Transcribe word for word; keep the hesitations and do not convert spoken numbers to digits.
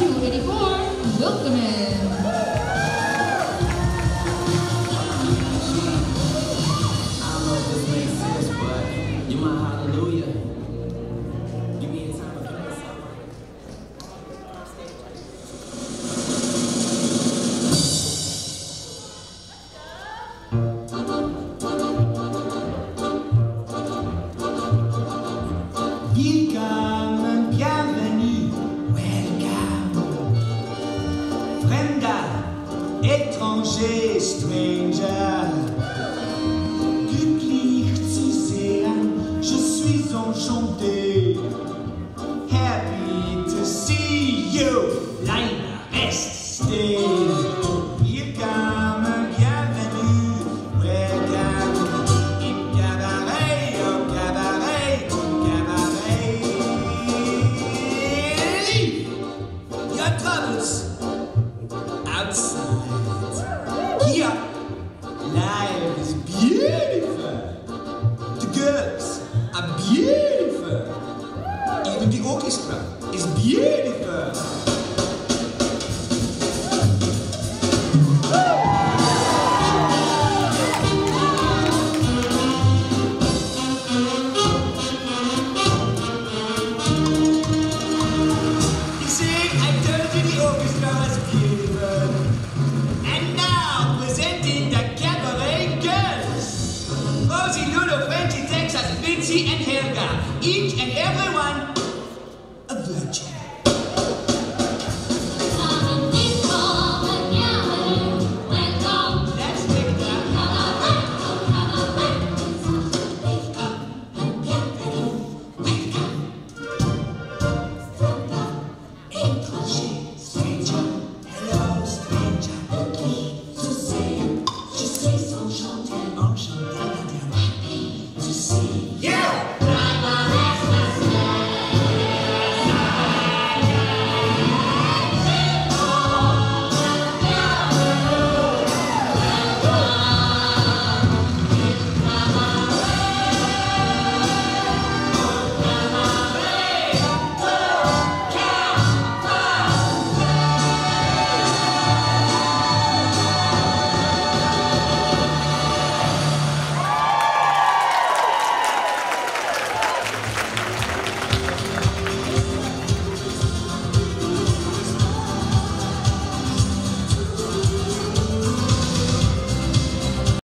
two eighty-four, Wilkeman. Welcome, bienvenue, welcome. Brenda, étranger, stranger. Glücklich zu sehen, je suis enchanté. Happy to see you, Laila, reste, stay. Welcome, bienvenue, welcome. Im cabaret, au cabaret, cabaret. Leave your troubles outside. Here, life is beautiful. The girls are beautiful. Even the orchestra is beautiful. You see, I told you the orchestra